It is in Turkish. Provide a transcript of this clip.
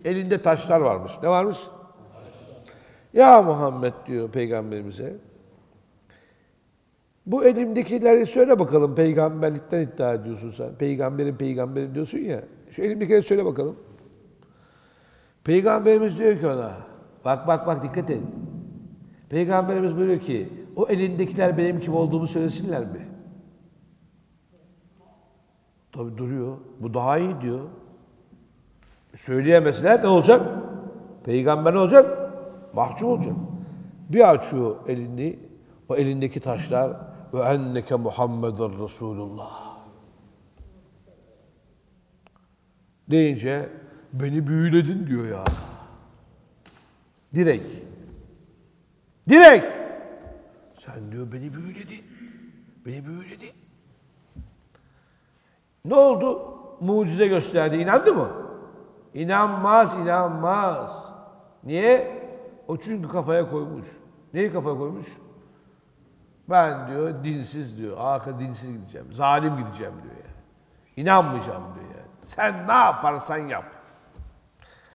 Elinde taşlar varmış. Ne varmış? Ya Muhammed diyor peygamberimize. Bu elimdekileri söyle bakalım. Peygamberlikten iddia ediyorsun sen. Peygamberin diyorsun ya. Şu elimdekileri söyle bakalım. Peygamberimiz diyor ki ona. Bak dikkat et. Peygamberimiz buyuruyor ki o elindekiler benim kim olduğumu söylesinler mi? Tabi duruyor. Bu daha iyi diyor. Söyleyemeseler ne olacak? Peygamber ne olacak? Mahcup olacak. Bir açıyor elini, o elindeki taşlar ve enneke Muhammeden Resulullah deyince beni büyüledin diyor ya. Direkt. Sen diyor beni büyüledin. Ne oldu? Mucize gösterdi. İnandı mı? İnanmaz. Niye? O çünkü kafaya koymuş. Neyi kafaya koymuş? Ben diyor dinsiz diyor. Ahire dinsiz gideceğim. Zalim gideceğim diyor yani. İnanmayacağım diyor yani. Sen ne yaparsan yap.